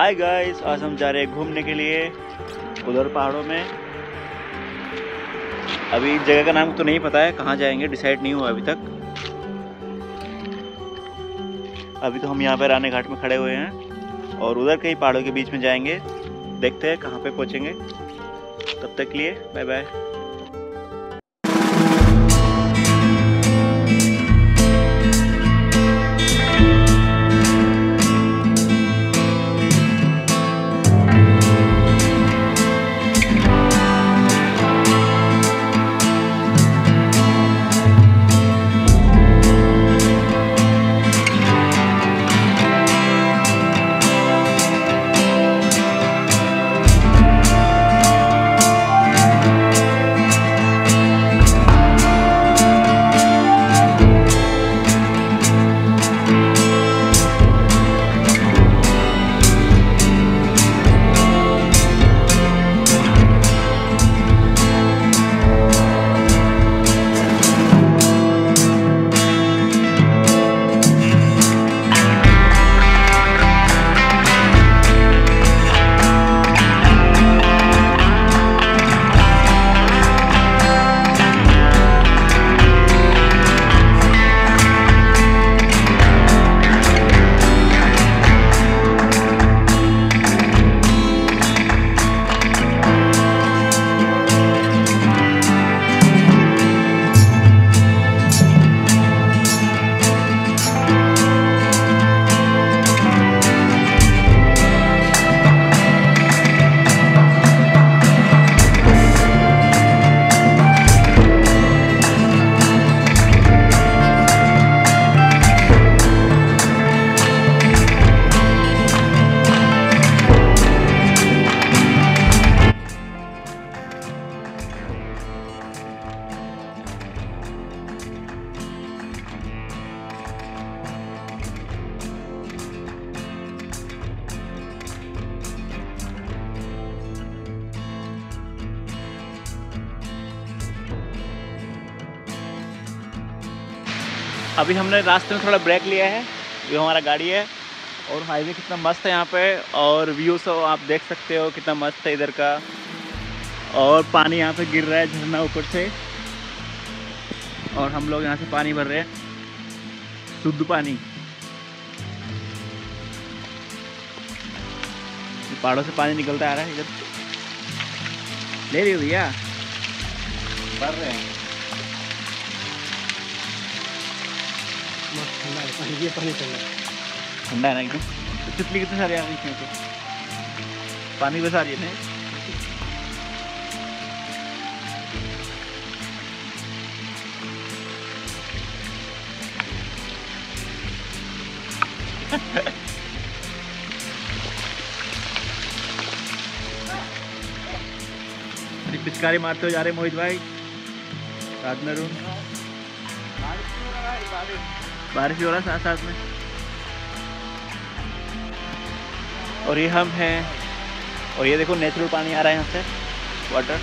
Hi guys, आज हम जा रहे हैं घूमने के लिए उधर पहाड़ों में। अभी जगह का नाम तो नहीं पता है, कहाँ जाएंगे डिसाइड नहीं हुआ अभी तक। अभी तो हम यहाँ पे रानी घाट में खड़े हुए हैं और उधर कहीं पहाड़ों के बीच में जाएंगे। देखते हैं कहाँ पे पहुँचेंगे। तब तक के लिए बाय बाय। अभी हमने रास्ते में थोड़ा ब्रेक लिया है। ये हमारा गाड़ी है और हाईवे कितना मस्त है यहाँ पे, और व्यू सब आप देख सकते हो कितना मस्त है इधर का। और पानी यहाँ पे गिर रहा है झरना ऊपर से, और हम लोग यहाँ से पानी भर रहे हैं, शुद्ध पानी। पहाड़ों से पानी निकलता आ रहा है इधर। ले रही हो भैया? भर रहे हैं। ठंडा है पानी, ये पानी ठंडा है ना एकदम। तो तितली कितने सारे आ रही हैं इसमें से पानी बस आ रही है ना। पिचकारी मारते हुए जा रहे मोहित भाई, साथ में रूम। बारिश हो रहा है साथ साथ में। और ये हम हैं, और ये देखो नेचुरल पानी आ रहा है यहाँ से, वाटर।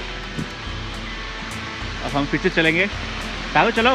अब हम फिर से चलेंगे। चलो।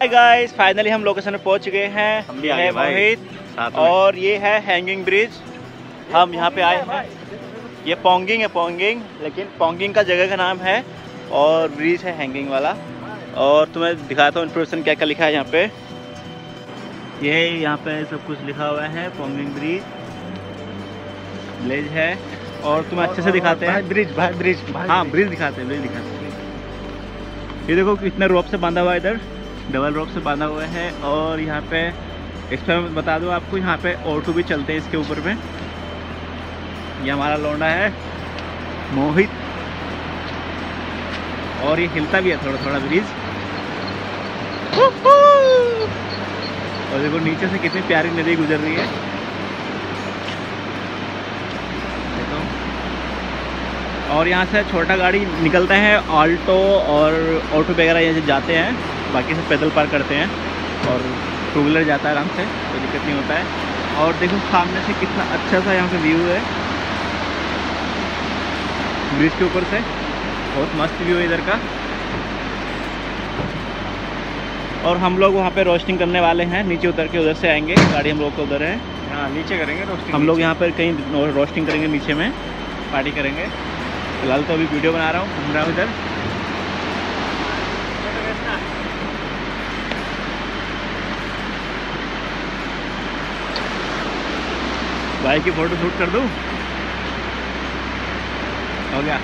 गाइस, फाइनली हम लोकेशन पे पहुंच गए हैं। हम भी ये आ गए है भाई, मोहित साथ में। और ये है हैंगिंग ब्रिज। हम यहाँ पे आए हैं। ये पोंगिंग है, पोंगिंग, लेकिन पोंगिंग का जगह का नाम है और ब्रिज है हैंगिंग वाला। और तुम्हें दिखाता हूँ इन्फॉर्मेशन क्या क्या लिखा है यहाँ पे। ये यहाँ पे सब कुछ लिखा हुआ है। पोंगिंग ब्रिज है और तुम्हें अच्छे से दिखाते हैं। ब्रिज हाँ, ब्रिज दिखाते हैं, ब्रिज दिखाते हैं। ये देखो कितने रोप से बांधा हुआ है, इधर डबल रोप से बांधा हुआ है। और यहाँ पे इस पर मैं बता दूँ आपको, यहाँ पे ऑटो भी चलते हैं इसके ऊपर में। ये हमारा लौंडा है मोहित, और ये हिलता भी है थोड़ा थोड़ा ब्रिज। और देखो नीचे से कितनी प्यारी नदी गुजर रही है, देखो। और यहाँ से छोटा गाड़ी निकलता है, ऑल्टो और ऑटो वगैरह यहाँ से जाते हैं, बाकी से पैदल पार करते हैं। और टू व्हीलर जाता है आराम से, कोई दिक्कत नहीं होता है। और देखो सामने से कितना अच्छा सा यहाँ पे व्यू है ब्रिज के ऊपर से, बहुत मस्त व्यू है इधर का। और हम लोग वहाँ पे रोस्टिंग करने वाले हैं, नीचे उतर के उधर से आएंगे, गाड़ी हम लोग को उधर है। हाँ, नीचे करेंगे रोस्टिंग। हम लोग यहाँ पर कहीं रोस्टिंग करेंगे, नीचे में पार्टी करेंगे। फिलहाल तो अभी वीडियो बना रहा हूँ, घूम रहा हूँ इधर। भाई की फोटो शूट कर दूँ, हो गया।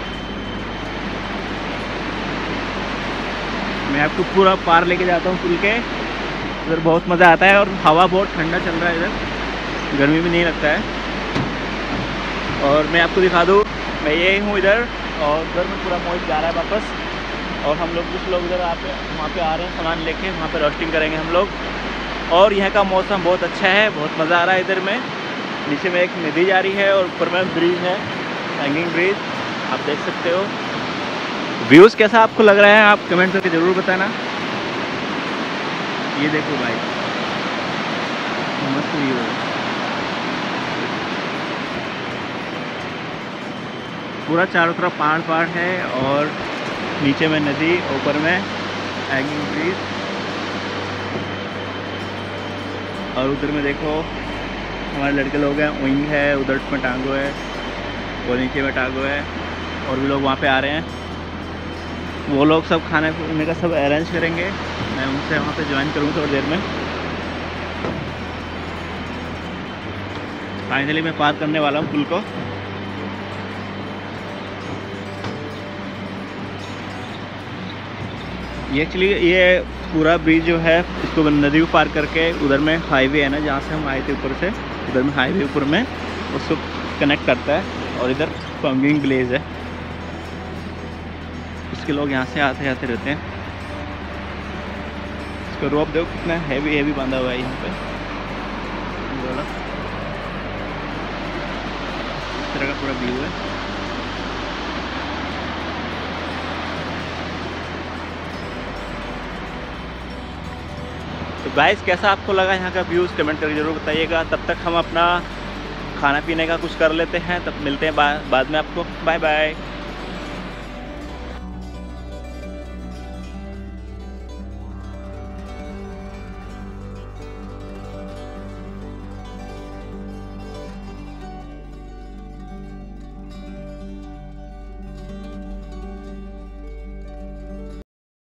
मैं आपको पूरा पार लेके जाता हूँ पुल के। इधर बहुत मज़ा आता है और हवा बहुत ठंडा चल रहा है इधर, गर्मी भी नहीं लगता है। और मैं आपको दिखा दूँ, मैं यही हूँ इधर, और उधर में पूरा मोहित जा रहा है वापस। और हम लोग कुछ लोग इधर वहाँ पे आ रहे हैं सामान लेके, वहाँ पे रोस्टिंग करेंगे हम लोग। और यहाँ का मौसम बहुत अच्छा है, बहुत मज़ा आ रहा है इधर में। नीचे में एक नदी जा रही है और ऊपर में ब्रिज है, हैंगिंग ब्रिज, आप देख सकते हो। व्यूज़ कैसा आपको लग रहा है, आप कमेंट करके ज़रूर बताना। ये देखो भाई, मस्त व्यू है, पूरा चारों तरफ पहाड़ पहाड़ है और नीचे में नदी, ऊपर में हैंगिंग ब्रिज। और उधर में देखो हमारे लड़के लोग हैं, विंग है उधर में टांगो है, और नीचे में टांगो है। और भी लोग वहाँ पे आ रहे हैं, वो लोग सब खाने पीने का सब अरेंज करेंगे। मैं उनसे वहाँ पे ज्वाइन करूँगा थोड़ी देर में। फाइनली मैं पार करने वाला हूँ पुल को। ये एक्चुअली ये पूरा ब्रिज जो है, इसको नदी को पार करके उधर में हाईवे है ना, जहाँ से हम आए थे ऊपर से, उधर में हाईवे ऊपर में उसको कनेक्ट करता है। और इधर पोंगिंग विलेज है, इसके लोग यहाँ से आते जाते रहते हैं। इसका रोप देखो कितना हैवी हैवी बांधा हुआ है यहाँ पे, इस तरह का पूरा व्यू है। तो गाइस, कैसा आपको लगा यहाँ का व्यूज़, कमेंट करके ज़रूर बताइएगा। तब तक हम अपना खाना पीने का कुछ कर लेते हैं, तब मिलते हैं बाद में आपको। Bye bye.